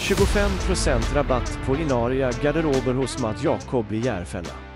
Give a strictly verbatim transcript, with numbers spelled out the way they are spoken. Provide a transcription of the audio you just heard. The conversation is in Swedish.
tjugofem procent rabatt på Inaria garderober hos Matt Jacob i Järfälla.